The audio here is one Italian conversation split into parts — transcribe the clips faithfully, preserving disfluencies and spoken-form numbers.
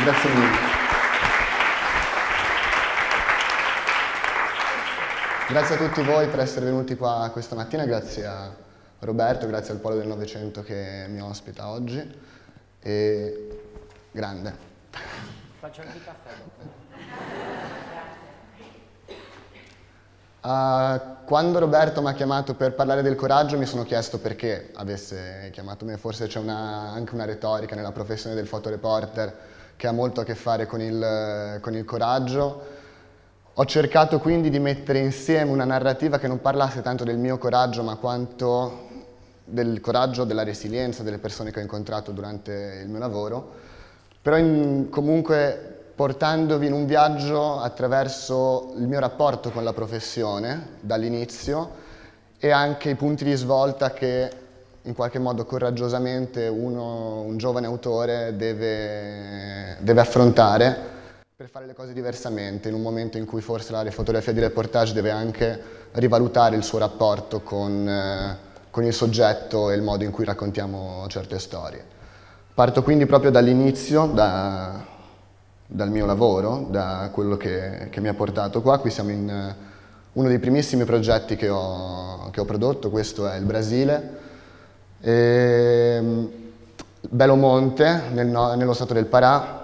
Grazie mille. Grazie a tutti voi per essere venuti qua questa mattina, grazie a Roberto, grazie al Polo del Novecento che mi ospita oggi. E grande. Faccio anche il caffè dopo. Uh, quando Roberto mi ha chiamato per parlare del coraggio mi sono chiesto perché avesse chiamato me, forse c'è una, anche una retorica nella professione del fotoreporter che ha molto a che fare con il, con il coraggio. Ho cercato quindi di mettere insieme una narrativa che non parlasse tanto del mio coraggio ma quanto del coraggio, della resilienza delle persone che ho incontrato durante il mio lavoro, però in, comunque portandovi in un viaggio attraverso il mio rapporto con la professione dall'inizio e anche i punti di svolta che in qualche modo coraggiosamente uno, un giovane autore deve, deve affrontare per fare le cose diversamente, in un momento in cui forse la fotografia di reportage deve anche rivalutare il suo rapporto con, eh, con il soggetto e il modo in cui raccontiamo certe storie. Parto quindi proprio dall'inizio, da, dal mio lavoro, da quello che, che mi ha portato qua. Qui siamo in uh, uno dei primissimi progetti che ho, che ho prodotto, questo è il Brasile. E, Belo Monte, nel, nello stato del Pará,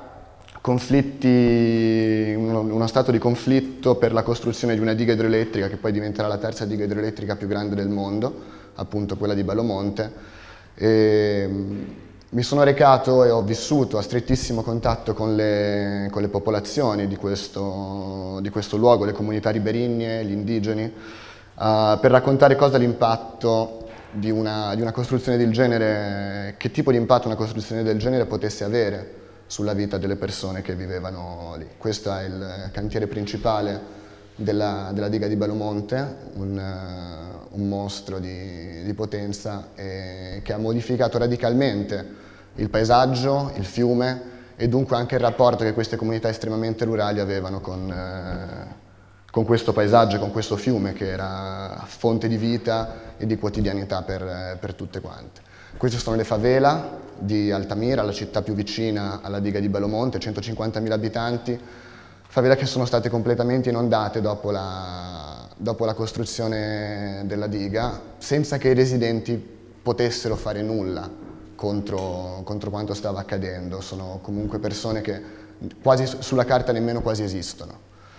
conflitti, uno, uno stato di conflitto per la costruzione di una diga idroelettrica che poi diventerà la terza diga idroelettrica più grande del mondo, appunto quella di Belo Monte. E, mi sono recato e ho vissuto a strettissimo contatto con le, con le popolazioni di questo, di questo luogo, le comunità riberigne, gli indigeni, uh, per raccontare cosa l'impatto di una, di una costruzione del genere, che tipo di impatto una costruzione del genere potesse avere sulla vita delle persone che vivevano lì. Questo è il cantiere principale della, della diga di Belo Monte, un, uh, un mostro di, di potenza e, che ha modificato radicalmente il paesaggio, il fiume e dunque anche il rapporto che queste comunità estremamente rurali avevano con, eh, con questo paesaggio, con questo fiume che era fonte di vita e di quotidianità per, per tutte quante. Queste sono le favela di Altamira, la città più vicina alla diga di Belo Monte, centocinquantamila abitanti, favela che sono state completamente inondate dopo la, dopo la costruzione della diga, senza che i residenti potessero fare nulla contro, contro quanto stava accadendo. Sono comunque persone che quasi sulla carta nemmeno quasi esistono.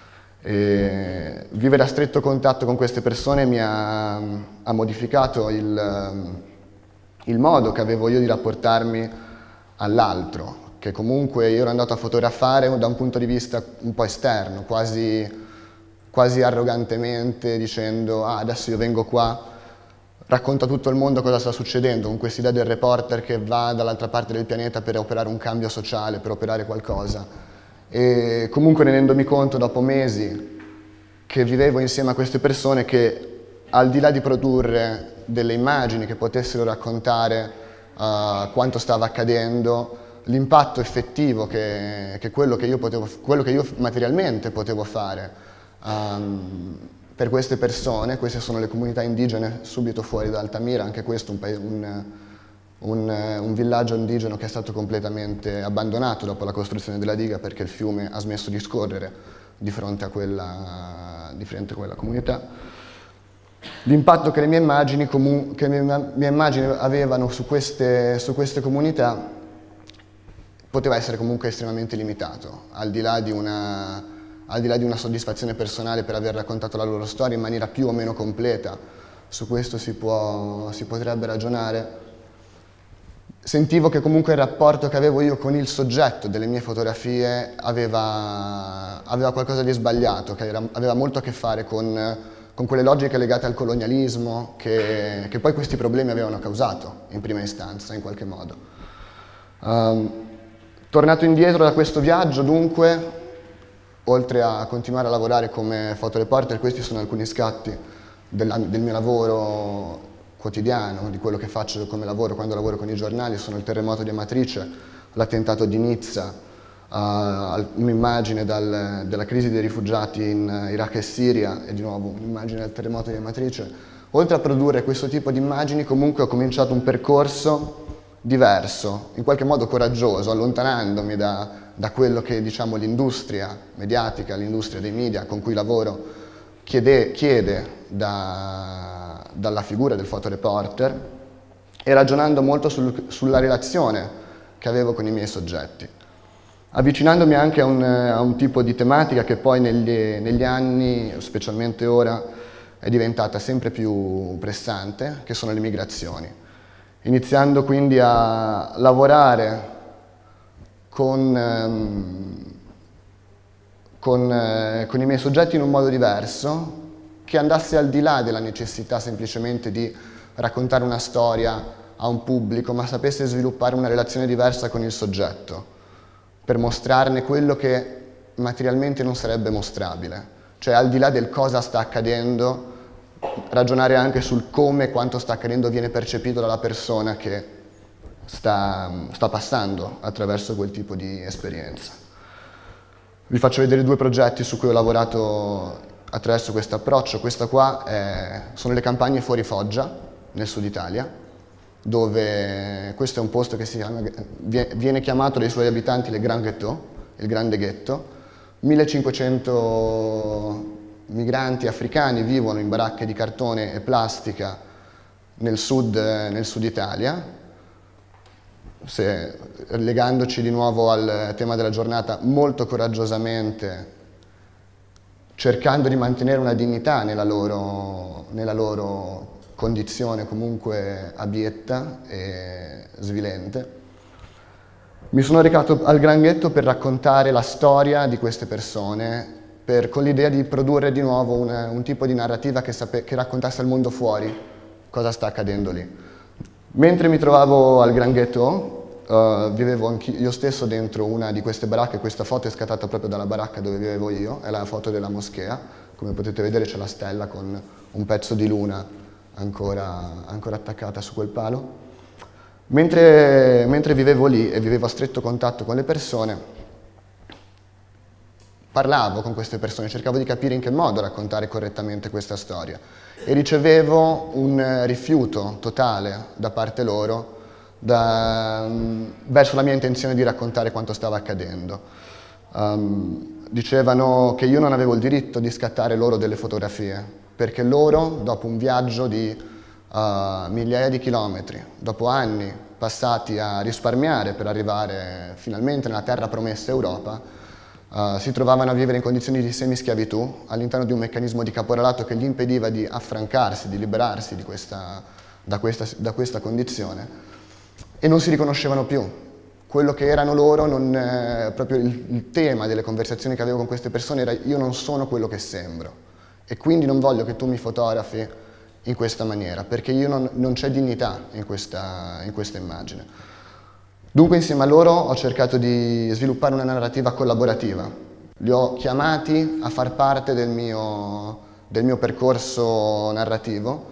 E vivere a stretto contatto con queste persone mi ha, ha modificato il, il modo che avevo io di rapportarmi all'altro, che comunque io ero andato a fotografare da un punto di vista un po' esterno, quasi, quasi arrogantemente, dicendo ah, adesso io vengo qua, racconto a tutto il mondo cosa sta succedendo, con questa idea del reporter che va dall'altra parte del pianeta per operare un cambio sociale, per operare qualcosa. E comunque rendendomi conto dopo mesi che vivevo insieme a queste persone che al di là di produrre delle immagini che potessero raccontare uh, quanto stava accadendo, l'impatto effettivo che, che, quello che, io potevo, quello che io materialmente potevo fare um, per queste persone, queste sono le comunità indigene subito fuori da Altamira, anche questo un, un, un, un villaggio indigeno che è stato completamente abbandonato dopo la costruzione della diga perché il fiume ha smesso di scorrere di fronte a quella, di fronte a quella comunità. L'impatto che le mie immagini, che le mie immagini avevano su queste, su queste comunità poteva essere comunque estremamente limitato, al di là di una, al di là di una soddisfazione personale per aver raccontato la loro storia in maniera più o meno completa. Su questo si, può, si potrebbe ragionare. Sentivo che comunque il rapporto che avevo io con il soggetto delle mie fotografie aveva, aveva qualcosa di sbagliato, che era, aveva molto a che fare con, con quelle logiche legate al colonialismo che, che poi questi problemi avevano causato in prima istanza, in qualche modo. Um, tornato indietro da questo viaggio, dunque, oltre a continuare a lavorare come fotoreporter, questi sono alcuni scatti del, del mio lavoro quotidiano, di quello che faccio come lavoro quando lavoro con i giornali. Sono il terremoto di Amatrice, l'attentato di Nizza, uh, un'immagine della crisi dei rifugiati in Iraq e Siria e di nuovo un'immagine del terremoto di Amatrice. Oltre a produrre questo tipo di immagini, comunque ho cominciato un percorso diverso, in qualche modo coraggioso, allontanandomi da, da quello che, diciamo, l'industria mediatica, l'industria dei media con cui lavoro chiede, chiede da, dalla figura del fotoreporter, e ragionando molto sul, sulla relazione che avevo con i miei soggetti, avvicinandomi anche a un, a un tipo di tematica che poi negli, negli anni, specialmente ora, è diventata sempre più pressante, che sono le migrazioni. Iniziando quindi a lavorare con, ehm, con, eh, con i miei soggetti in un modo diverso, che andasse al di là della necessità semplicemente di raccontare una storia a un pubblico, ma sapesse sviluppare una relazione diversa con il soggetto, per mostrarne quello che materialmente non sarebbe mostrabile. Cioè, al di là del cosa sta accadendo, ragionare anche sul come quanto sta accadendo viene percepito dalla persona che sta, sta passando attraverso quel tipo di esperienza. Vi faccio vedere due progetti su cui ho lavorato attraverso questo approccio. Questa qua è, sono le campagne fuori Foggia, nel sud Italia, dove questo è un posto che si chiama, viene chiamato dai suoi abitanti le Grand Ghetto, il grande ghetto. millecinquecento migranti africani vivono in baracche di cartone e plastica nel sud, nel sud Italia. Se, legandoci di nuovo al tema della giornata, molto coraggiosamente cercando di mantenere una dignità nella loro, nella loro condizione comunque abietta e svilente. Mi sono recato al Gran Ghetto per raccontare la storia di queste persone, per, con l'idea di produrre di nuovo un, un tipo di narrativa che, sape, che raccontasse al mondo fuori cosa sta accadendo lì. Mentre mi trovavo al Gran Ghetto, uh, vivevo anch'io io stesso dentro una di queste baracche. Questa foto è scattata proprio dalla baracca dove vivevo io, è la foto della moschea. Come potete vedere c'è la stella con un pezzo di luna ancora, ancora attaccata su quel palo. Mentre, mentre vivevo lì e vivevo a stretto contatto con le persone, parlavo con queste persone, cercavo di capire in che modo raccontare correttamente questa storia e ricevevo un rifiuto totale da parte loro da, verso la mia intenzione di raccontare quanto stava accadendo. Um, dicevano che io non avevo il diritto di scattare loro delle fotografie, perché loro, dopo un viaggio di uh, migliaia di chilometri, dopo anni passati a risparmiare per arrivare finalmente nella terra promessa Europa, Uh, si trovavano a vivere in condizioni di semischiavitù all'interno di un meccanismo di caporalato che gli impediva di affrancarsi, di liberarsi di questa, da, questa, da questa condizione, e non si riconoscevano più. Quello che erano loro, non, eh, proprio il, il tema delle conversazioni che avevo con queste persone era: io non sono quello che sembro e quindi non voglio che tu mi fotografi in questa maniera, perché io non, non c'è dignità in questa, in questa immagine. Dunque insieme a loro ho cercato di sviluppare una narrativa collaborativa. Li ho chiamati a far parte del mio, del mio percorso narrativo.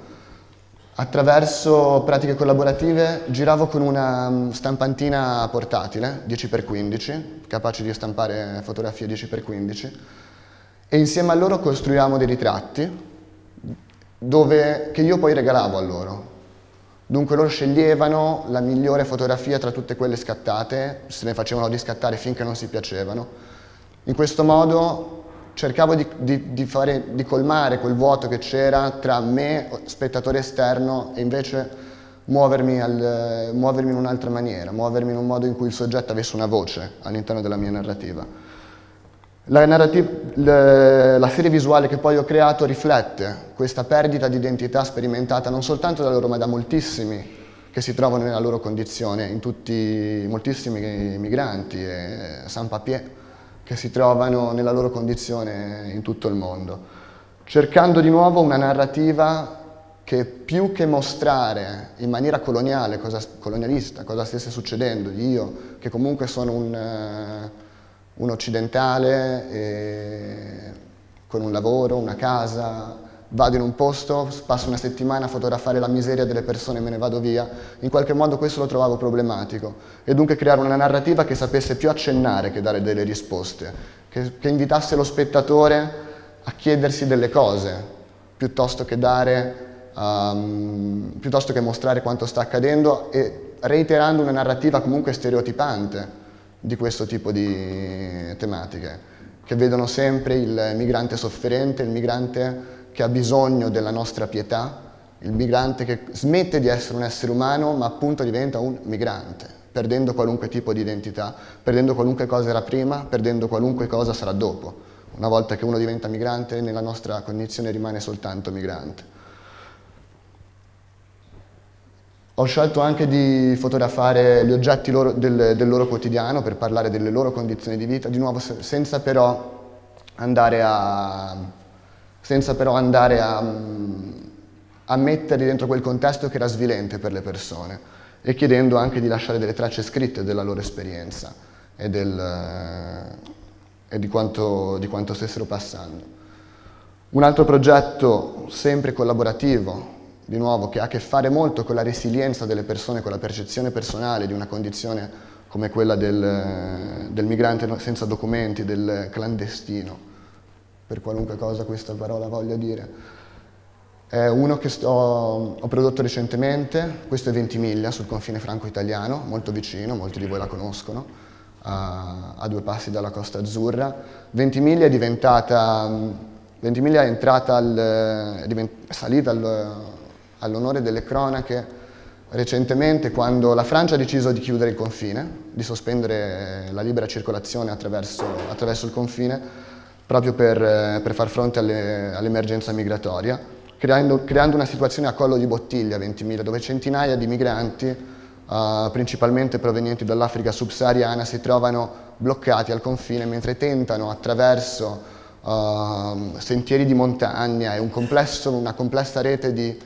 Attraverso pratiche collaborative giravo con una stampantina portatile dieci per quindici, capace di stampare fotografie dieci per quindici, e insieme a loro costruivamo dei ritratti dove, che io poi regalavo a loro. Dunque loro sceglievano la migliore fotografia tra tutte quelle scattate, se ne facevano di scattare finché non si piacevano. In questo modo cercavo di, di, di, fare, di colmare quel vuoto che c'era tra me, spettatore esterno, e invece muovermi, al, muovermi in un'altra maniera, muovermi in un modo in cui il soggetto avesse una voce all'interno della mia narrativa. La, la, la serie visuale che poi ho creato riflette questa perdita di identità sperimentata non soltanto da loro, ma da moltissimi che si trovano nella loro condizione, in tutti, moltissimi migranti e sans-papiers che si trovano nella loro condizione in tutto il mondo, cercando di nuovo una narrativa che, più che mostrare in maniera coloniale, cosa, colonialista, cosa stesse succedendo, io che comunque sono un... un occidentale eh, con un lavoro, una casa, vado in un posto, passo una settimana a fotografare la miseria delle persone e me ne vado via. In qualche modo questo lo trovavo problematico, e dunque creare una narrativa che sapesse più accennare che dare delle risposte, che, che invitasse lo spettatore a chiedersi delle cose piuttosto che dare, um, piuttosto che mostrare quanto sta accadendo, e reiterando una narrativa comunque stereotipante di questo tipo di tematiche, che vedono sempre il migrante sofferente, il migrante che ha bisogno della nostra pietà, il migrante che smette di essere un essere umano ma appunto diventa un migrante, perdendo qualunque tipo di identità, perdendo qualunque cosa era prima, perdendo qualunque cosa sarà dopo. Una volta che uno diventa migrante, nella nostra condizione rimane soltanto migrante. Ho scelto anche di fotografare gli oggetti loro, del, del loro quotidiano per parlare delle loro condizioni di vita, di nuovo senza però andare a, senza però andare a, a metterli dentro quel contesto che era svilente per le persone e chiedendo anche di lasciare delle tracce scritte della loro esperienza e, del, e di, quanto, di quanto stessero passando. Un altro progetto sempre collaborativo, di nuovo, che ha a che fare molto con la resilienza delle persone, con la percezione personale di una condizione come quella del, del migrante senza documenti, del clandestino, per qualunque cosa questa parola voglia dire. È uno che sto, ho prodotto recentemente, questo è Ventimiglia, sul confine franco-italiano, molto vicino, molti di voi la conoscono, a, a due passi dalla Costa Azzurra. Ventimiglia è diventata, Ventimiglia è entrata, al, è divent, è salita al, all'onore delle cronache recentemente quando la Francia ha deciso di chiudere il confine, di sospendere la libera circolazione attraverso, attraverso il confine, proprio per, per far fronte alle, all'emergenza migratoria, creando, creando una situazione a collo di bottiglia a Ventimiglia, dove centinaia di migranti, uh, principalmente provenienti dall'Africa subsahariana, si trovano bloccati al confine mentre tentano attraverso uh, sentieri di montagna e un complesso, una complessa rete di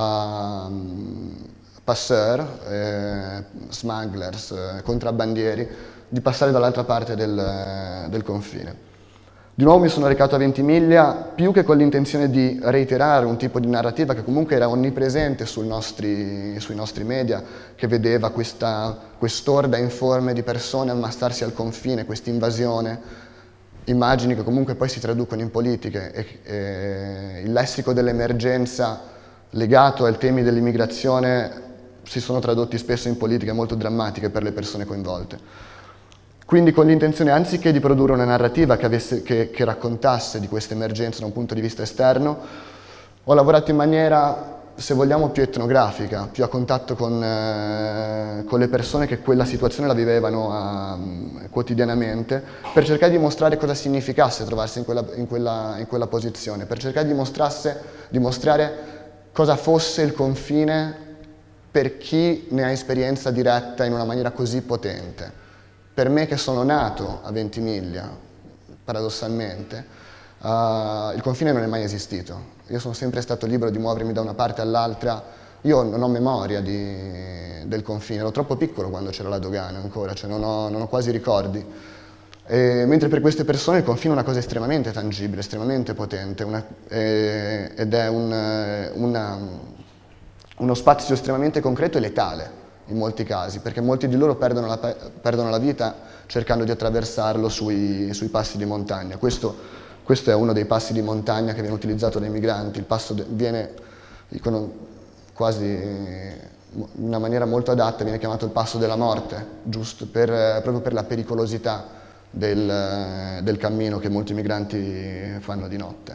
Uh, passeur, eh, smugglers, eh, contrabbandieri, di passare dall'altra parte del, del confine. Di nuovo mi sono recato a Ventimiglia più che con l'intenzione di reiterare un tipo di narrativa che comunque era onnipresente sul nostri, sui nostri media, che vedeva questa quest'orda informe di persone ammassarsi al confine, questa invasione, immagini che comunque poi si traducono in politiche e, e il lessico dell'emergenza legato ai temi dell'immigrazione si sono tradotti spesso in politiche molto drammatiche per le persone coinvolte. Quindi con l'intenzione, anziché di produrre una narrativa che, avesse, che, che raccontasse di questa emergenza da un punto di vista esterno, ho lavorato in maniera, se vogliamo, più etnografica, più a contatto con, eh, con le persone che quella situazione la vivevano a, quotidianamente, per cercare di mostrare cosa significasse trovarsi in quella, in quella, in quella posizione, per cercare di, di mostrare cosa fosse il confine per chi ne ha esperienza diretta in una maniera così potente. Per me che sono nato a Ventimiglia, paradossalmente, uh, il confine non è mai esistito. Io sono sempre stato libero di muovermi da una parte all'altra. Io non ho memoria di, del confine, ero troppo piccolo quando c'era la dogana ancora, cioè non ho, non ho quasi ricordi. E, mentre per queste persone il confine è una cosa estremamente tangibile, estremamente potente, una, eh, ed è un, una, uno spazio estremamente concreto e letale in molti casi, perché molti di loro perdono la, perdono la vita cercando di attraversarlo sui, sui passi di montagna. Questo, questo è uno dei passi di montagna che viene utilizzato dai migranti, il passo de, viene, dicono quasi in una maniera molto adatta, viene chiamato il passo della morte, giusto per, proprio per la pericolosità Del, del cammino che molti migranti fanno di notte.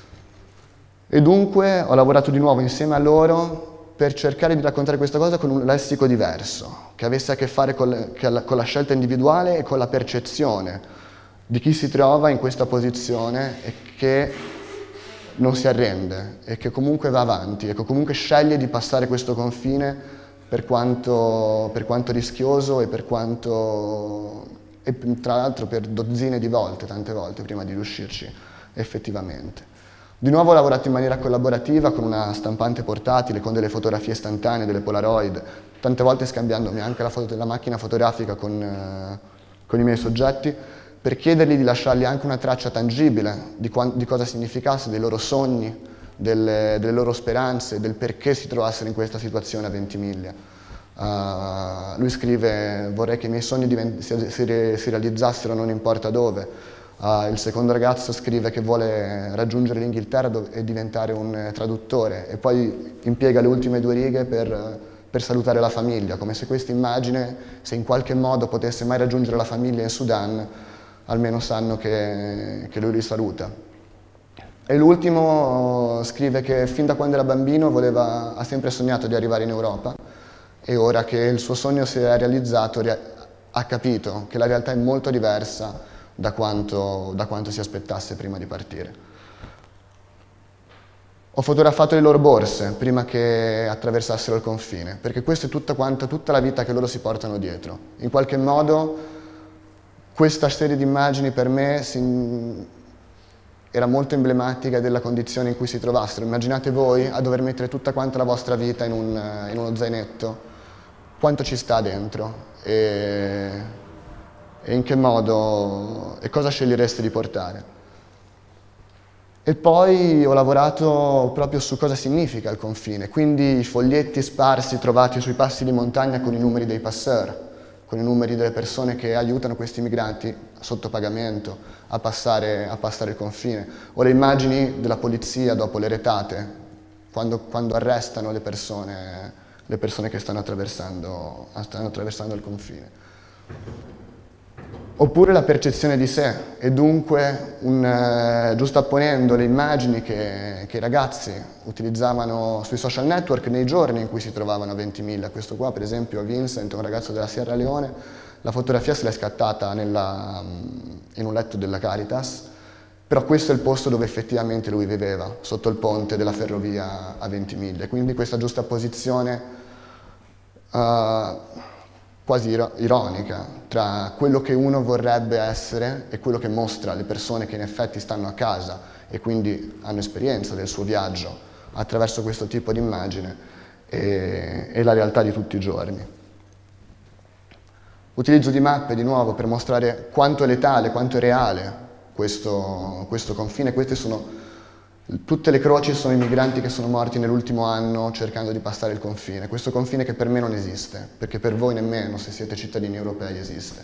E dunque ho lavorato di nuovo insieme a loro per cercare di raccontare questa cosa con un lessico diverso, che avesse a che fare con, le, con la scelta individuale e con la percezione di chi si trova in questa posizione e che non si arrende e che comunque va avanti e che comunque sceglie di passare questo confine per quanto, per quanto rischioso e per quanto... e tra l'altro per dozzine di volte, tante volte, prima di riuscirci effettivamente. Di nuovo ho lavorato in maniera collaborativa con una stampante portatile, con delle fotografie istantanee, delle Polaroid, tante volte scambiandomi anche la, foto, la macchina fotografica con, eh, con i miei soggetti, per chiedergli di lasciargli anche una traccia tangibile di, di cosa significasse, dei loro sogni, delle, delle loro speranze, del perché si trovassero in questa situazione a Ventimiglia. Uh, lui scrive: vorrei che i miei sogni si, si, si realizzassero non importa dove. Uh, il secondo ragazzo scrive che vuole raggiungere l'Inghilterra e diventare un traduttore, e poi impiega le ultime due righe per, per salutare la famiglia, come se questa immagine, se in qualche modo potesse mai raggiungere la famiglia in Sudan, almeno sanno che, che lui li saluta. E l'ultimo scrive che fin da quando era bambino voleva, ha sempre sognato di arrivare in Europa e ora che il suo sogno si è realizzato ha capito che la realtà è molto diversa da quanto, da quanto si aspettasse prima di partire. Ho fotografato le loro borse prima che attraversassero il confine, perché questa è tutta, quanta, tutta la vita che loro si portano dietro. In qualche modo questa serie di immagini per me si, era molto emblematica della condizione in cui si trovassero. Immaginate voi a dover mettere tutta quanta la vostra vita in, un, in uno zainetto, quanto ci sta dentro e, e in che modo e cosa scegliereste di portare. E poi ho lavorato proprio su cosa significa il confine, quindi i foglietti sparsi trovati sui passi di montagna con i numeri dei passeur, con i numeri delle persone che aiutano questi migranti sotto pagamento a passare, a passare il confine, o le immagini della polizia dopo le retate, quando, quando arrestano le persone, le persone che stanno attraversando, stanno attraversando il confine. Oppure la percezione di sé, e dunque un, eh, giustapponendo le immagini che, che i ragazzi utilizzavano sui social network nei giorni in cui si trovavano a Ventimiglia. Questo qua, per esempio, Vincent, un ragazzo della Sierra Leone, la fotografia se l'è scattata nella, in un letto della Caritas, però questo è il posto dove effettivamente lui viveva, sotto il ponte della ferrovia a Ventimiglia. Quindi questa giustapposizione uh, quasi ironica tra quello che uno vorrebbe essere e quello che mostra le persone che in effetti stanno a casa e quindi hanno esperienza del suo viaggio attraverso questo tipo di immagine e, e la realtà di tutti i giorni. Utilizzo di mappe di nuovo per mostrare quanto è letale, quanto è reale questo, questo confine. Queste sono tutte le croci, sono i migranti che sono morti nell'ultimo anno cercando di passare il confine. Questo confine che per me non esiste, perché per voi nemmeno, se siete cittadini europei, esiste.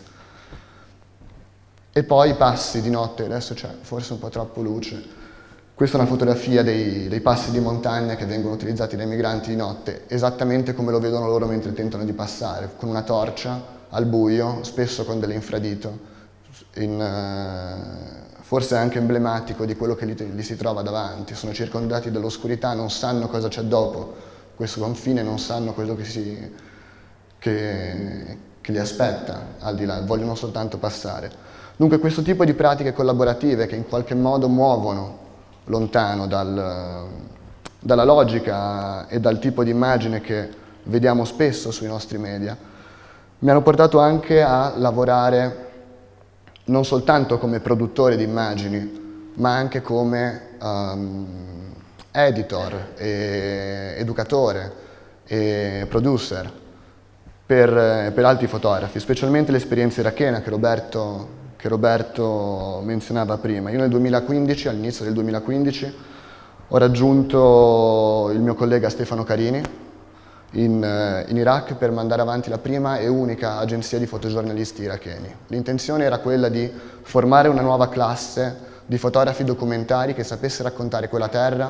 E poi i passi di notte, adesso c'è forse un po' troppo luce. Questa è una fotografia dei, dei passi di montagna che vengono utilizzati dai migranti di notte, esattamente come lo vedono loro mentre tentano di passare, con una torcia, al buio, spesso con dell'infradito, in... Uh, forse anche emblematico di quello che li, li si trova davanti. Sono circondati dall'oscurità, non sanno cosa c'è dopo questo confine, non sanno quello che, si, che, che li aspetta al di là, vogliono soltanto passare. Dunque questo tipo di pratiche collaborative che in qualche modo muovono lontano dal, dalla logica e dal tipo di immagine che vediamo spesso sui nostri media, mi hanno portato anche a lavorare non soltanto come produttore di immagini, ma anche come um, editor, e educatore e producer per, per altri fotografi, specialmente l'esperienza irachena che Roberto, che Roberto menzionava prima. Io nel duemilaquindici, all'inizio del duemilaquindici, ho raggiunto il mio collega Stefano Carini In, in Iraq per mandare avanti la prima e unica agenzia di fotogiornalisti iracheni. L'intenzione era quella di formare una nuova classe di fotografi documentari che sapesse raccontare quella terra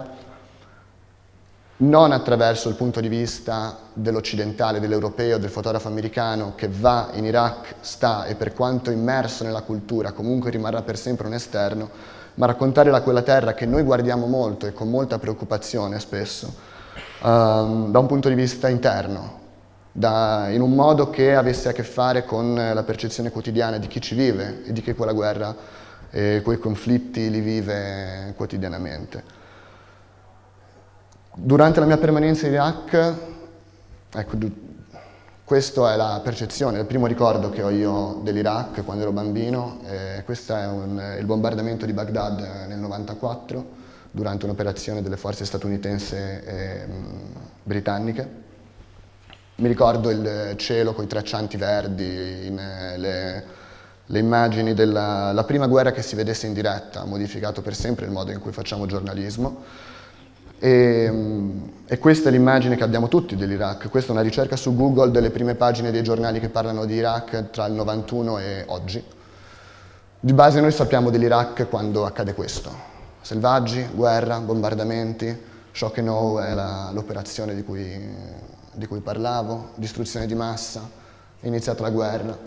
non attraverso il punto di vista dell'occidentale, dell'europeo, del fotografo americano che va in Iraq, sta e per quanto immerso nella cultura comunque rimarrà per sempre un esterno, ma raccontare la quella terra che noi guardiamo molto e con molta preoccupazione spesso, Um, da un punto di vista interno, da, in un modo che avesse a che fare con la percezione quotidiana di chi ci vive e di chi quella guerra e quei conflitti li vive quotidianamente. Durante la mia permanenza in Iraq, ecco, questa è la percezione, il primo ricordo che ho io dell'Iraq quando ero bambino. Eh, questo è un, il bombardamento di Baghdad nel novantaquattro, durante un'operazione delle forze statunitensi e britanniche. Mi ricordo il cielo con i traccianti verdi, in, le, le immagini della la prima guerra che si vedesse in diretta, ha modificato per sempre il modo in cui facciamo giornalismo. E, e questa è l'immagine che abbiamo tutti dell'Iraq. Questa è una ricerca su Google delle prime pagine dei giornali che parlano di Iraq tra il novantuno e oggi. Di base noi sappiamo dell'Iraq quando accade questo. Selvaggi, guerra, bombardamenti, Shock and Awe è l'operazione di cui, di cui parlavo, distruzione di massa, è iniziata la guerra.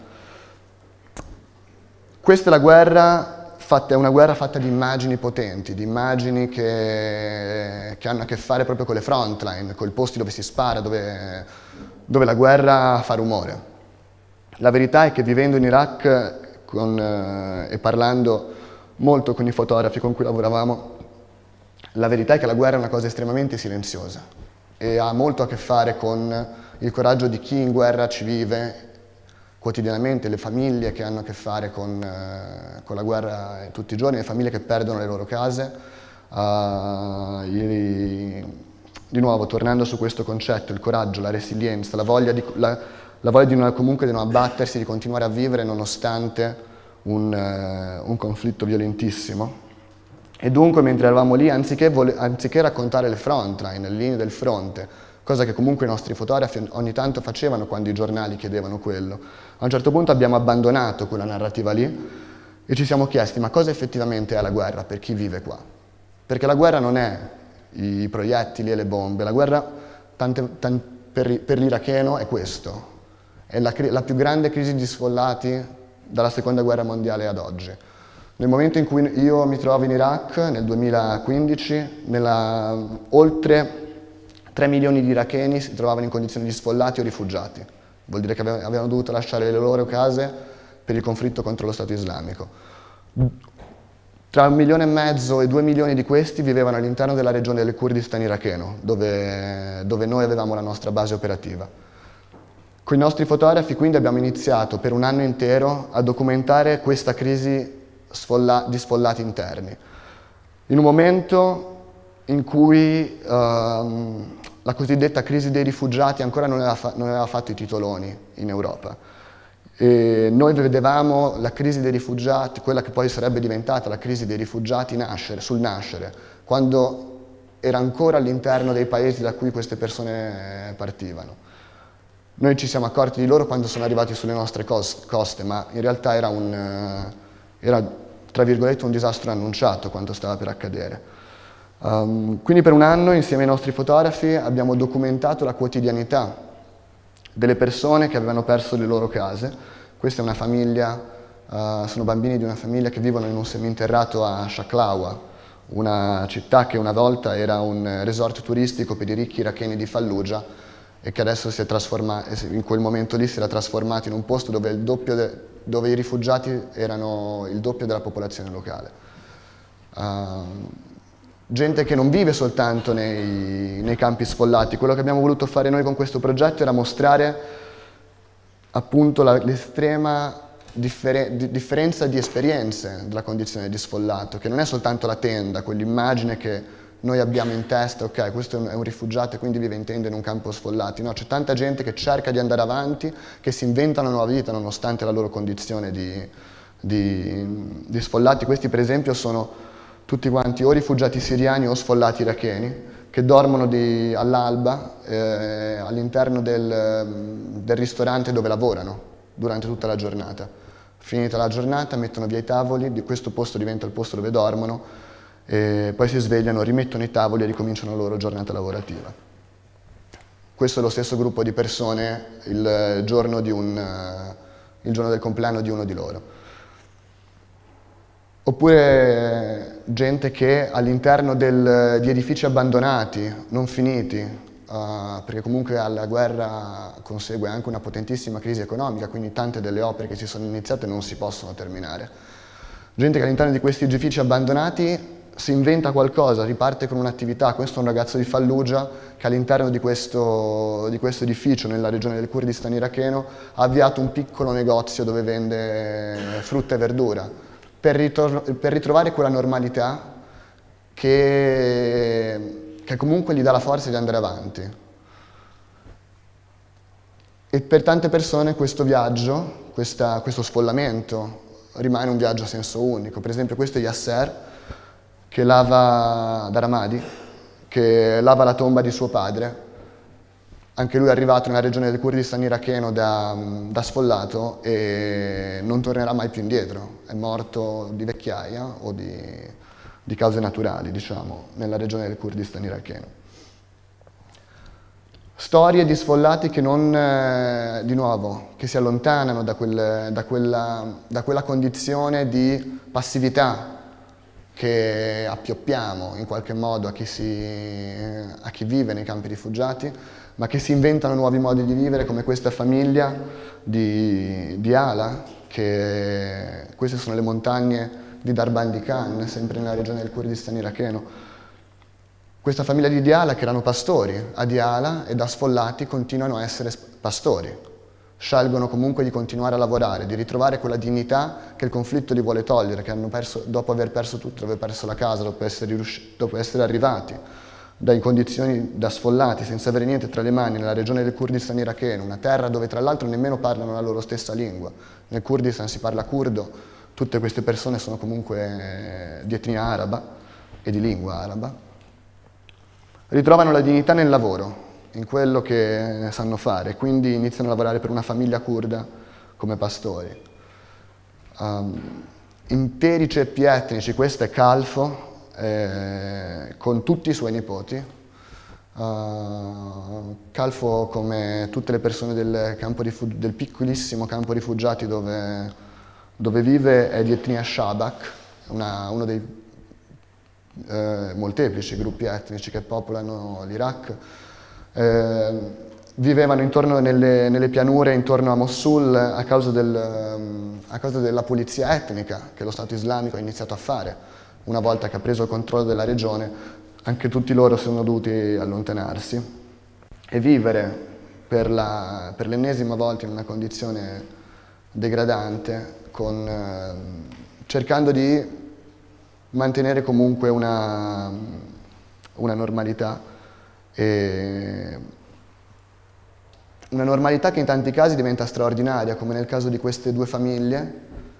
Questa è la guerra, fatta, è una guerra fatta di immagini potenti, di immagini che, che hanno a che fare proprio con le frontline, con i posti dove si spara, dove, dove la guerra fa rumore. La verità è che vivendo in Iraq con, eh, e parlando molto con i fotografi con cui lavoravamo, la verità è che la guerra è una cosa estremamente silenziosa e ha molto a che fare con il coraggio di chi in guerra ci vive quotidianamente, le famiglie che hanno a che fare con, eh, con la guerra tutti i giorni, le famiglie che perdono le loro case. Uh, i, di nuovo, tornando su questo concetto, il coraggio, la resilienza, la voglia di, la, la voglia di non, comunque di non abbattersi, di continuare a vivere nonostante un, uh, un conflitto violentissimo. E dunque, mentre eravamo lì, anziché, anziché raccontare le frontline, le linee del fronte, cosa che comunque i nostri fotografi ogni tanto facevano quando i giornali chiedevano quello, a un certo punto abbiamo abbandonato quella narrativa lì e ci siamo chiesti: ma cosa effettivamente è la guerra per chi vive qua? Perché la guerra non è i proiettili e le bombe, la guerra tante, tante, per, per l'iracheno è questo, è la, la più grande crisi di sfollati dalla seconda guerra mondiale ad oggi. Nel momento in cui io mi trovavo in Iraq, nel duemilaquindici, nella, oltre tre milioni di iracheni si trovavano in condizioni di sfollati o rifugiati. Vuol dire che avevano dovuto lasciare le loro case per il conflitto contro lo Stato islamico. Tra un milione e mezzo e due milioni di questi vivevano all'interno della regione del Kurdistan iracheno, dove, dove noi avevamo la nostra base operativa. Con i nostri fotografi quindi abbiamo iniziato per un anno intero a documentare questa crisi Sfolla, di sfollati interni, in un momento in cui uh, la cosiddetta crisi dei rifugiati ancora non aveva, fa non aveva fatto i titoloni in Europa. E noi vedevamo la crisi dei rifugiati, quella che poi sarebbe diventata la crisi dei rifugiati, nascere, sul nascere, quando era ancora all'interno dei paesi da cui queste persone partivano. Noi ci siamo accorti di loro quando sono arrivati sulle nostre coste, ma in realtà era un... Uh, Era, tra virgolette, un disastro annunciato quanto stava per accadere. Um, quindi per un anno, insieme ai nostri fotografi, abbiamo documentato la quotidianità delle persone che avevano perso le loro case. Questa è una famiglia, uh, sono bambini di una famiglia che vivono in un seminterrato a Shaklawa, una città che una volta era un resort turistico per i ricchi iracheni di Fallujah e che adesso si è trasformato, in quel momento lì si era trasformato in un posto dove il doppio de dove i rifugiati erano il doppio della popolazione locale. Uh, gente che non vive soltanto nei, nei campi sfollati. Quello che abbiamo voluto fare noi con questo progetto era mostrare appunto l'estrema differen di differenza di esperienze della condizione di sfollato, che non è soltanto la tenda, quell'immagine che noi abbiamo in testa, ok, questo è un, è un rifugiato e quindi vive in tenda in un campo sfollati. No, c'è tanta gente che cerca di andare avanti, che si inventa una nuova vita nonostante la loro condizione di, di, di sfollati. Questi per esempio sono tutti quanti o rifugiati siriani o sfollati iracheni che dormono all'alba eh, all'interno del, del ristorante dove lavorano durante tutta la giornata. Finita la giornata mettono via i tavoli, di questo posto diventa il posto dove dormono, e poi si svegliano, rimettono i tavoli e ricominciano la loro giornata lavorativa. Questo è lo stesso gruppo di persone il giorno, di un, il giorno del compleanno di uno di loro. Oppure gente che all'interno di edifici abbandonati, non finiti, uh, perché comunque alla guerra consegue anche una potentissima crisi economica, quindi tante delle opere che si sono iniziate non si possono terminare. Gente che all'interno di questi edifici abbandonati si inventa qualcosa, riparte con un'attività. Questo è un ragazzo di Fallujah che all'interno di questo, di questo edificio nella regione del Kurdistan iracheno ha avviato un piccolo negozio dove vende frutta e verdura per, per ritrovare quella normalità che, che comunque gli dà la forza di andare avanti. E per tante persone questo viaggio, questa, questo sfollamento rimane un viaggio a senso unico. Per esempio questo è Yasser, che lava da Ramadi, che lava la tomba di suo padre. Anche lui è arrivato nella regione del Kurdistan iracheno da, da sfollato e non tornerà mai più indietro. È morto di vecchiaia o di, di cause naturali, diciamo, nella regione del Kurdistan iracheno. Storie di sfollati che non, eh, di nuovo, che si allontanano da, quel, da, quella, da quella condizione di passività che appioppiamo in qualche modo a chi, si, a chi vive nei campi rifugiati, ma che si inventano nuovi modi di vivere, come questa famiglia di, di Ala, che queste sono le montagne di Darbandi-Khan, sempre nella regione del Kurdistan iracheno. Questa famiglia di Diyala, che erano pastori a Diyala e da sfollati continuano a essere pastori, scelgono comunque di continuare a lavorare, di ritrovare quella dignità che il conflitto li vuole togliere, che hanno perso, dopo aver perso tutto, dopo aver perso la casa, dopo essere, dopo essere arrivati da condizioni da sfollati, senza avere niente tra le mani, nella regione del Kurdistan iracheno, una terra dove tra l'altro nemmeno parlano la loro stessa lingua. Nel Kurdistan si parla curdo, tutte queste persone sono comunque di etnia araba e di lingua araba. Ritrovano la dignità nel lavoro, in quello che sanno fare, quindi iniziano a lavorare per una famiglia curda come pastori. Um, interi ceppi etnici, questo è Calfo, eh, con tutti i suoi nipoti. Uh, Calfo, come tutte le persone del, campo del piccolissimo campo rifugiati dove, dove vive, è di etnia Shabak, una, uno dei Eh, molteplici gruppi etnici che popolano l'Iraq. Eh, vivevano intorno nelle, nelle pianure intorno a Mosul a causa, del, a causa della pulizia etnica che lo Stato islamico ha iniziato a fare. Una volta che ha preso il controllo della regione, anche tutti loro sono dovuti allontanarsi e vivere per, la, per l'ennesima volta in una condizione degradante, con, eh, cercando di mantenere comunque una, una normalità, e una normalità che in tanti casi diventa straordinaria, come nel caso di queste due famiglie,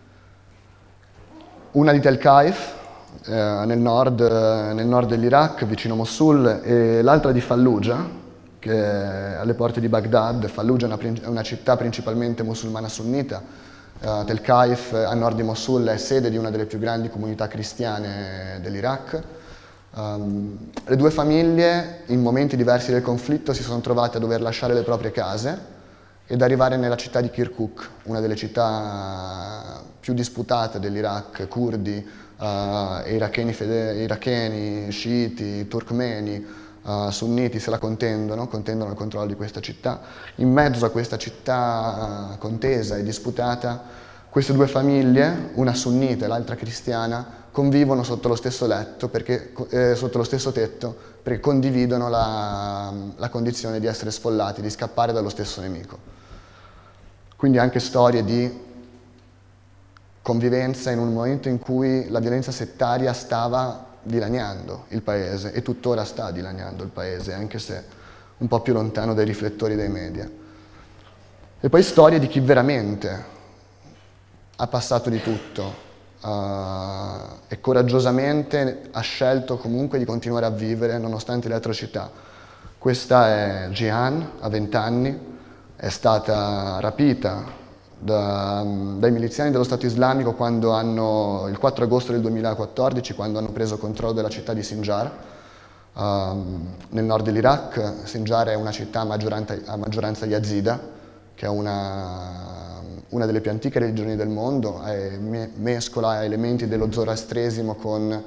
una di Tel Kaif, eh, nel nord, nel nord dell'Iraq, vicino Mosul, e l'altra di Fallujah, che è alle porte di Baghdad. Fallujah è una, è una città principalmente musulmana sunnita. Uh, Tel Kaif, a nord di Mosul, è sede di una delle più grandi comunità cristiane dell'Iraq. Um, le due famiglie, in momenti diversi del conflitto, si sono trovate a dover lasciare le proprie case ed arrivare nella città di Kirkuk, una delle città più disputate dell'Iraq, curdi, uh, iracheni, fede- iracheni, sciiti, turkmeni, Uh, sunniti se la contendono, contendono il controllo di questa città. In mezzo a questa città uh, contesa e disputata, queste due famiglie, una sunnita e l'altra cristiana, convivono sotto lo stesso letto, perché, eh, sotto lo stesso tetto, perché condividono la, la condizione di essere sfollati, di scappare dallo stesso nemico. Quindi anche storie di convivenza in un momento in cui la violenza settaria stava dilaniando il paese, e tuttora sta dilaniando il paese, anche se un po' più lontano dai riflettori dei media. E poi storie di chi veramente ha passato di tutto uh, e coraggiosamente ha scelto comunque di continuare a vivere nonostante le atrocità. Questa è Jihan, ha venti anni, è stata rapita Da, dai miliziani dello Stato islamico quando hanno, il quattro agosto del duemilaquattordici, quando hanno preso controllo della città di Sinjar, um, nel nord dell'Iraq. Sinjar è una città a maggioranza, a maggioranza yazida, che è una, una delle più antiche religioni del mondo, è, me, mescola elementi dello zoroastresimo con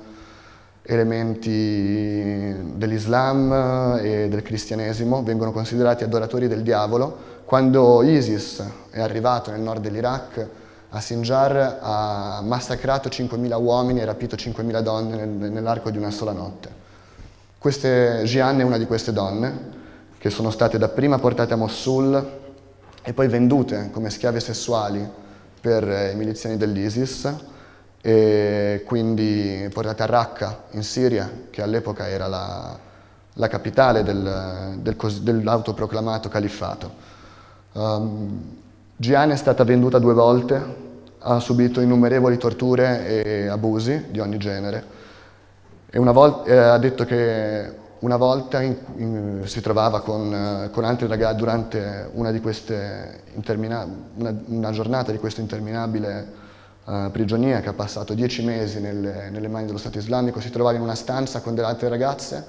elementi dell'Islam e del cristianesimo, vengono considerati adoratori del diavolo. Quando ISIS è arrivato nel nord dell'Iraq, a Sinjar ha massacrato cinquemila uomini e rapito cinquemila donne nel, nell'arco di una sola notte. Queste, Jihan è una di queste donne, che sono state dapprima portate a Mosul e poi vendute come schiave sessuali per i miliziani dell'ISIS, e quindi portate a Raqqa, in Siria, che all'epoca era la, la capitale del, del, dell'autoproclamato califfato. Um, Jihan è stata venduta due volte, ha subito innumerevoli torture e abusi di ogni genere, e una volta, eh, ha detto che una volta in, in, si trovava con, con altri ragazzi durante una, di queste una, una giornata di questa interminabile Uh, prigionia, che ha passato dieci mesi nelle, nelle mani dello Stato islamico. Si trovava in una stanza con delle altre ragazze,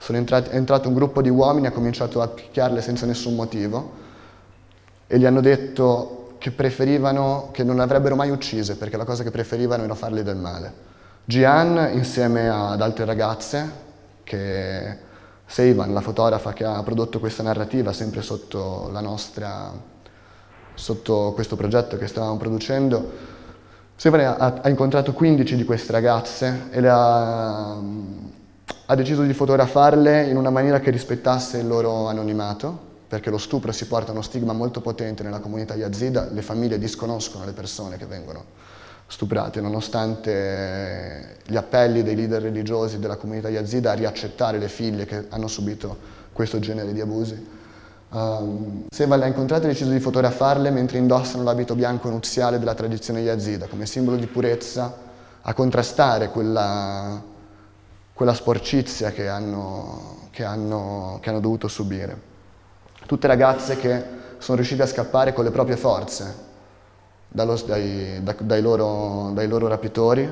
Sono entrati, è entrato un gruppo di uomini, ha cominciato a picchiarle senza nessun motivo e gli hanno detto che preferivano, che non l'avrebbero mai uccise perché la cosa che preferivano era farle del male. Gian, insieme ad altre ragazze, che Seivan, la fotografa che ha prodotto questa narrativa, sempre sotto la nostra, sotto questo progetto che stavamo producendo, Seivan ha, ha incontrato quindici di queste ragazze e le ha, ha deciso di fotografarle in una maniera che rispettasse il loro anonimato, perché lo stupro si porta uno stigma molto potente nella comunità yazida, le famiglie disconoscono le persone che vengono stuprate, nonostante gli appelli dei leader religiosi della comunità yazida a riaccettare le figlie che hanno subito questo genere di abusi. Um, Seivan le ha incontrate e ha deciso di fotografarle mentre indossano l'abito bianco nuziale della tradizione yazida, come simbolo di purezza, a contrastare quella, quella sporcizia che hanno, che, hanno, che hanno dovuto subire. Tutte ragazze che sono riuscite a scappare con le proprie forze dallo, dai, da, dai, loro, dai loro rapitori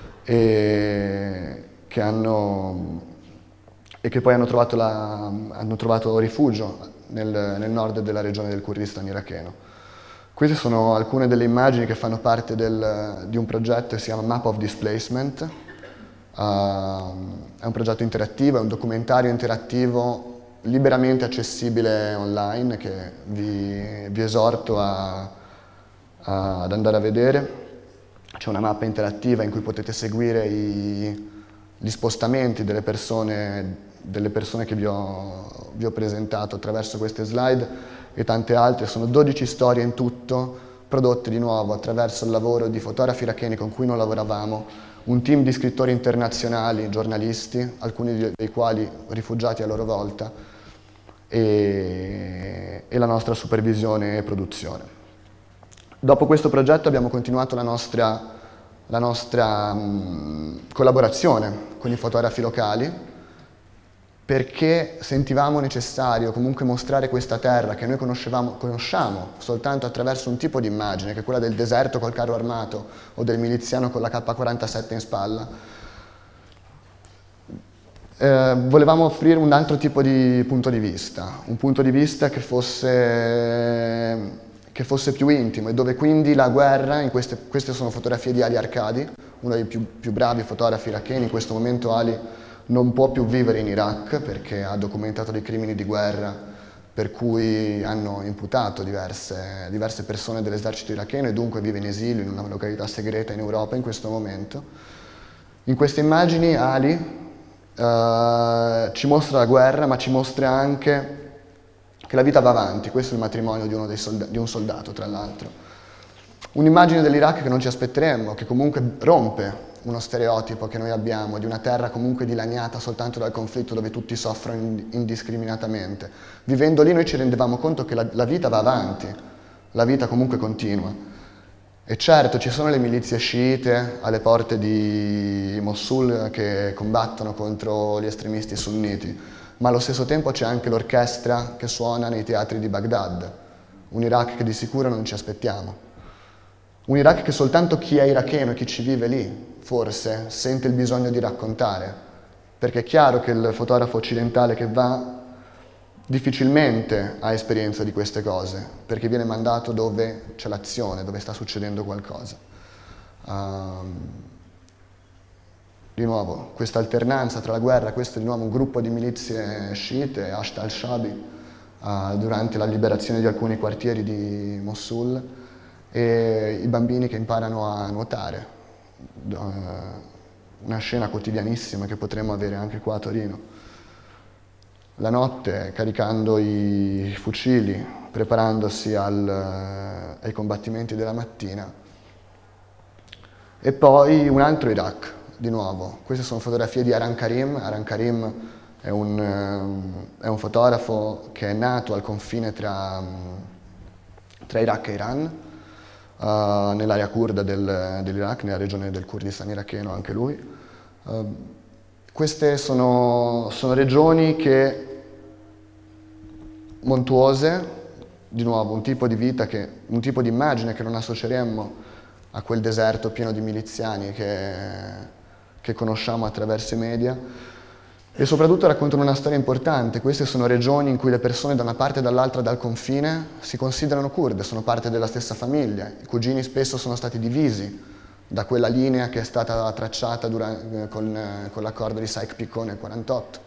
e che, hanno, e che poi hanno trovato, la, hanno trovato rifugio nel, nel nord della regione del Kurdistan iracheno. Queste sono alcune delle immagini che fanno parte del, di un progetto che si chiama Map of Displacement. Uh, è un progetto interattivo, è un documentario interattivo liberamente accessibile online che vi, vi esorto a, a, ad andare a vedere. C'è una mappa interattiva in cui potete seguire i, gli spostamenti delle persone, delle persone che vi ho, vi ho presentato attraverso queste slide e tante altre. Sono dodici storie in tutto, prodotte di nuovo attraverso il lavoro di fotografi iracheni con cui non lavoravamo, un team di scrittori internazionali, giornalisti, alcuni dei quali rifugiati a loro volta, e, e la nostra supervisione e produzione. Dopo questo progetto abbiamo continuato la nostra, la nostra mh, collaborazione con i fotografi locali, perché sentivamo necessario comunque mostrare questa terra che noi conosciamo soltanto attraverso un tipo di immagine, che è quella del deserto col carro armato o del miliziano con la K quarantasette in spalla. Eh, volevamo offrire un altro tipo di punto di vista, un punto di vista che fosse, che fosse più intimo e dove quindi la guerra, in queste, queste sono fotografie di Ali Arkadi, uno dei più, più bravi fotografi iracheni. In questo momento Ali non può più vivere in Iraq perché ha documentato dei crimini di guerra per cui hanno imputato diverse, diverse persone dell'esercito iracheno e dunque vive in esilio in una località segreta in Europa in questo momento. In queste immagini Ali uh, ci mostra la guerra, ma ci mostra anche che la vita va avanti. Questo è il matrimonio di, uno dei solda- di un soldato, tra l'altro. Un'immagine dell'Iraq che non ci aspetteremmo, che comunque rompe uno stereotipo che noi abbiamo di una terra comunque dilaniata soltanto dal conflitto dove tutti soffrono indiscriminatamente. Vivendo lì noi ci rendevamo conto che la, la vita va avanti, la vita comunque continua. E certo ci sono le milizie sciite alle porte di Mosul che combattono contro gli estremisti sunniti, ma allo stesso tempo c'è anche l'orchestra che suona nei teatri di Baghdad, un Iraq che di sicuro non ci aspettiamo. Un Iraq che soltanto chi è iracheno e chi ci vive lì forse sente il bisogno di raccontare, perché è chiaro che il fotografo occidentale che va difficilmente ha esperienza di queste cose, perché viene mandato dove c'è l'azione, dove sta succedendo qualcosa. Um, di nuovo, questa alternanza tra la guerra, questo è di nuovo un gruppo di milizie sciite, Hasht al-Shabi, uh, durante la liberazione di alcuni quartieri di Mosul, e i bambini che imparano a nuotare. Una scena quotidianissima che potremmo avere anche qua a Torino. La notte, caricando i fucili, preparandosi al, ai combattimenti della mattina. E poi un altro Iraq, di nuovo. Queste sono fotografie di Aran Karim. Aran Karim è un, è un fotografo che è nato al confine tra, tra Iraq e Iran, Uh, nell'area kurda del, dell'Iraq, nella regione del Kurdistan iracheno, anche lui. Uh, queste sono, sono regioni che, montuose, di nuovo un tipo di vita, che, un tipo di immagine che non associeremmo a quel deserto pieno di miliziani che, che conosciamo attraverso i media, E soprattutto raccontano una storia importante. Queste sono regioni in cui le persone da una parte e dall'altra dal confine si considerano kurde, sono parte della stessa famiglia. I cugini spesso sono stati divisi da quella linea che è stata tracciata durante, con, con l'accordo di Sykes-Picot nel millenovecentoquarantotto.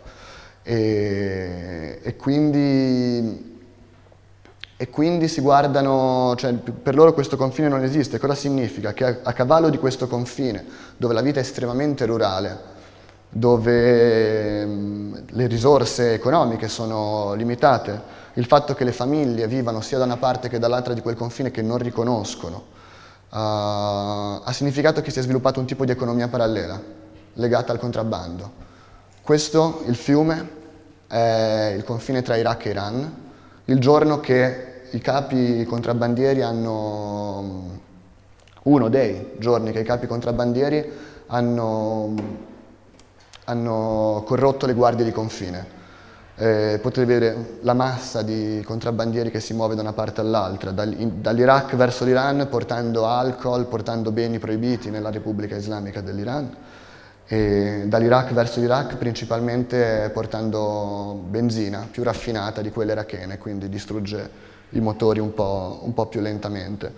E, e, quindi, e quindi si guardano, cioè per loro questo confine non esiste. Cosa significa? Che a, a cavallo di questo confine, dove la vita è estremamente rurale, dove le risorse economiche sono limitate, il fatto che le famiglie vivano sia da una parte che dall'altra di quel confine che non riconoscono, uh, ha significato che si è sviluppato un tipo di economia parallela legata al contrabbando. Questo, il fiume, è il confine tra Iraq e Iran. Il giorno che i capi contrabbandieri hanno, uno dei giorni che i capi contrabbandieri hanno hanno corrotto le guardie di confine. Eh, potete vedere la massa di contrabbandieri che si muove da una parte all'altra, dall'Iraq verso l'Iran portando alcol, portando beni proibiti nella Repubblica Islamica dell'Iran, e dall'Iraq verso l'Iraq principalmente portando benzina più raffinata di quella irachene, quindi distrugge i motori un po', un po' più lentamente.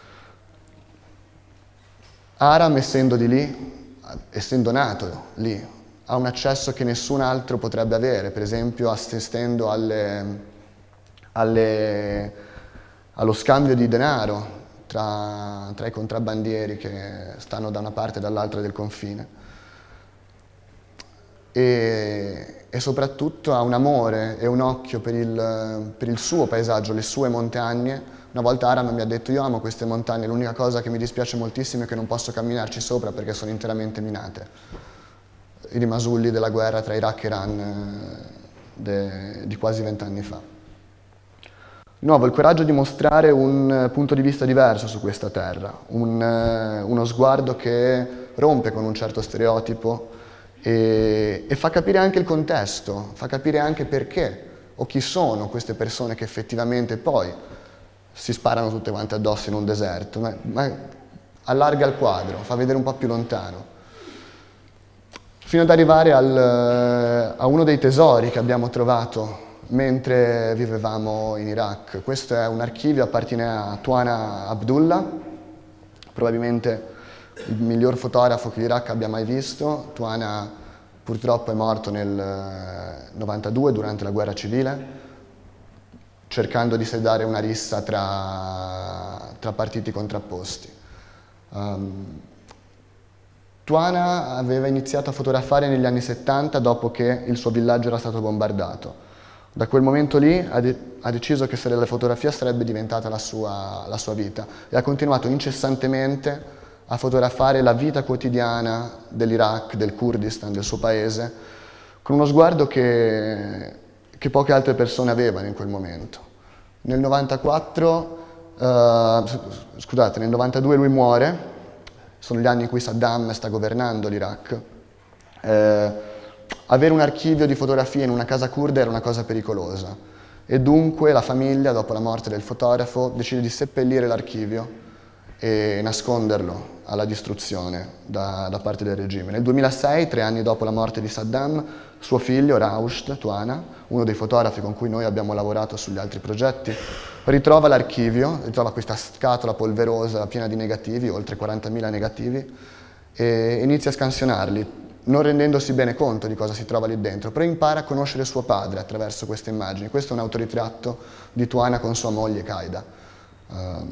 Aram, essendo di lì, essendo nato lì, ha un accesso che nessun altro potrebbe avere, per esempio assistendo alle, alle, allo scambio di denaro tra, tra i contrabbandieri che stanno da una parte e dall'altra del confine. E, e soprattutto ha un amore e un occhio per il, per il suo paesaggio, le sue montagne. Una volta Aram mi ha detto: io amo queste montagne, l'unica cosa che mi dispiace moltissimo è che non posso camminarci sopra perché sono interamente minate. I rimasulli della guerra tra Iraq e Iran de, di quasi vent'anni fa. Di nuovo, il coraggio di mostrare un punto di vista diverso su questa terra, un, uno sguardo che rompe con un certo stereotipo e, e fa capire anche il contesto, fa capire anche perché o chi sono queste persone che effettivamente poi si sparano tutte quante addosso in un deserto, ma, ma allarga il quadro, fa vedere un po' più lontano. Fino ad arrivare al, a uno dei tesori che abbiamo trovato mentre vivevamo in Iraq. Questo è un archivio, appartiene a Tuana Abdullah, probabilmente il miglior fotografo che l'Iraq abbia mai visto. Tuana purtroppo è morto nel novantadue durante la guerra civile, cercando di sedare una rissa tra, tra partiti contrapposti. Um, Tuana aveva iniziato a fotografare negli anni settanta dopo che il suo villaggio era stato bombardato. Da quel momento lì ha, de ha deciso che la fotografia sarebbe diventata la sua, la sua vita e ha continuato incessantemente a fotografare la vita quotidiana dell'Iraq, del Kurdistan, del suo paese, con uno sguardo che, che poche altre persone avevano in quel momento. Nel novantaquattro, uh, scusate, nel novantadue lui muore. Sono gli anni in cui Saddam sta governando l'Iraq. Eh, avere un archivio di fotografie in una casa kurda era una cosa pericolosa e dunque la famiglia, dopo la morte del fotografo, decide di seppellire l'archivio e nasconderlo alla distruzione da, da parte del regime. Nel duemilasei, tre anni dopo la morte di Saddam, suo figlio, Rausht Tuana, uno dei fotografi con cui noi abbiamo lavorato sugli altri progetti, ritrova l'archivio, ritrova questa scatola polverosa piena di negativi, oltre quarantamila negativi, e inizia a scansionarli, non rendendosi bene conto di cosa si trova lì dentro, però impara a conoscere suo padre attraverso queste immagini. Questo è un autoritratto di Tuana con sua moglie Qaida. Uh,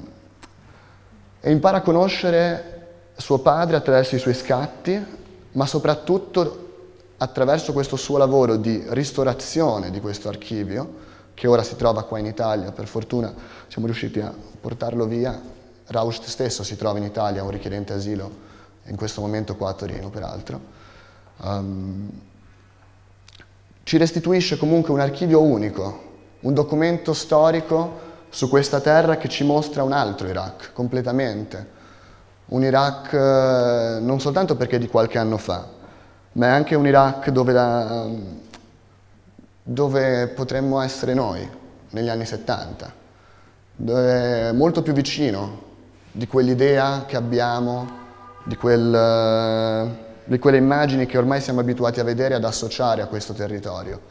e impara a conoscere suo padre attraverso i suoi scatti, ma soprattutto attraverso questo suo lavoro di ristorazione di questo archivio, che ora si trova qua in Italia. Per fortuna siamo riusciti a portarlo via. Rausht stesso si trova in Italia, un richiedente asilo, in questo momento qua a Torino peraltro. Um, ci restituisce comunque un archivio unico, un documento storico su questa terra che ci mostra un altro Iraq, completamente. Un Iraq eh, non soltanto perché è di qualche anno fa, ma è anche un Iraq dove, la, dove potremmo essere noi, negli anni settanta, dove è molto più vicino di quell'idea che abbiamo, di quel, di quelle immagini che ormai siamo abituati a vedere e ad associare a questo territorio.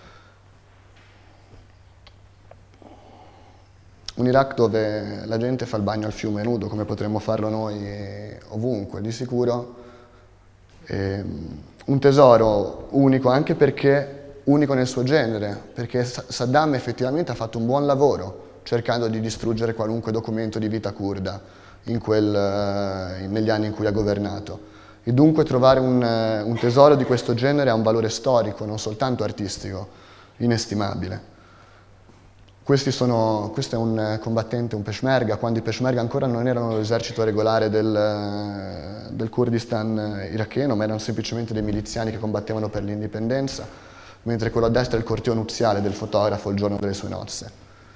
Un Iraq dove la gente fa il bagno al fiume nudo, come potremmo farlo noi ovunque, di sicuro. E un tesoro unico, anche perché unico nel suo genere, perché Saddam effettivamente ha fatto un buon lavoro cercando di distruggere qualunque documento di vita curda in quel, negli anni in cui ha governato. E dunque trovare un, un tesoro di questo genere ha un valore storico, non soltanto artistico, inestimabile. Questi sono, questo è un combattente, un peshmerga, quando i peshmerga ancora non erano l'esercito regolare del, del Kurdistan iracheno, ma erano semplicemente dei miliziani che combattevano per l'indipendenza, mentre quello a destra è il corteo nuziale del fotografo il giorno delle sue nozze.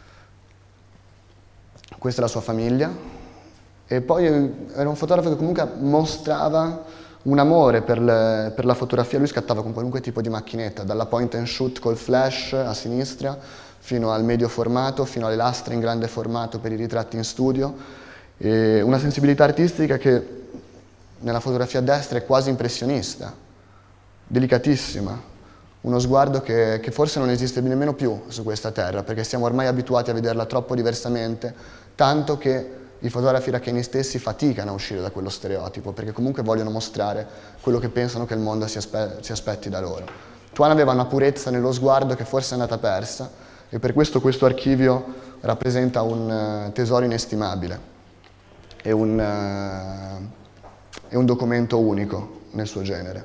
Questa è la sua famiglia, e poi era un fotografo che comunque mostrava un amore per, le, per la fotografia. Lui scattava con qualunque tipo di macchinetta, dalla point and shoot col flash a sinistra, fino al medio formato, fino alle lastre in grande formato per i ritratti in studio. E una sensibilità artistica che nella fotografia a destra è quasi impressionista, delicatissima, uno sguardo che, che forse non esiste nemmeno più su questa terra, perché siamo ormai abituati a vederla troppo diversamente, tanto che i fotografi iracheni stessi faticano a uscire da quello stereotipo, perché comunque vogliono mostrare quello che pensano che il mondo si, aspe si aspetti da loro. Tuan aveva una purezza nello sguardo che forse è andata persa, e per questo questo archivio rappresenta un uh, tesoro inestimabile, è un, uh, è un documento unico nel suo genere.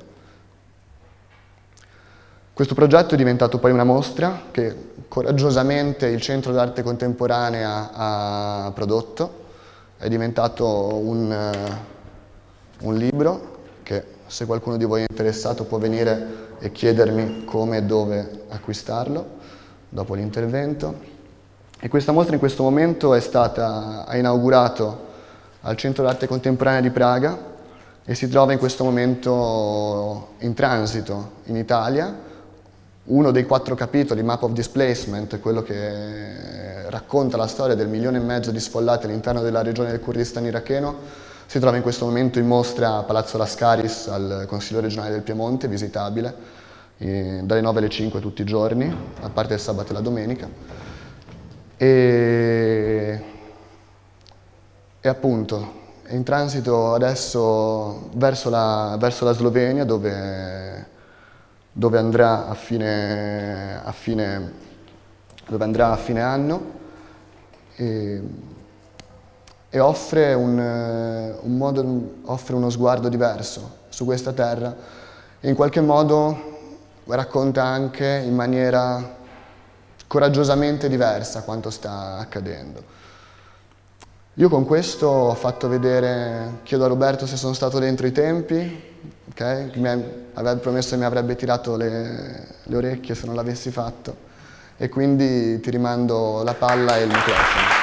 Questo progetto è diventato poi una mostra che coraggiosamente il Centro d'Arte Contemporanea ha prodotto, è diventato un, uh, un libro che, se qualcuno di voi è interessato, può venire e chiedermi come e dove acquistarlo dopo l'intervento. E questa mostra in questo momento è stata ha inaugurato al Centro d'Arte Contemporanea di Praga e si trova in questo momento in transito in Italia. Uno dei quattro capitoli, Map of Displacement, quello che racconta la storia del milione e mezzo di sfollati all'interno della regione del Kurdistan iracheno, si trova in questo momento in mostra a Palazzo Lascaris al Consiglio regionale del Piemonte, visitabile dalle nove alle cinque tutti i giorni, a parte il sabato e la domenica. E, e appunto è in transito adesso verso la, verso la Slovenia, dove, dove, andrà a fine, a fine, dove andrà a fine anno e, e offre, un, un modo, offre uno sguardo diverso su questa terra e in qualche modo racconta anche in maniera coraggiosamente diversa quanto sta accadendo. Io con questo ho fatto vedere, chiedo a Roberto se sono stato dentro i tempi, okay? Mi aveva promesso che mi avrebbe tirato le, le orecchie se non l'avessi fatto, e quindi ti rimando la palla e il microfono.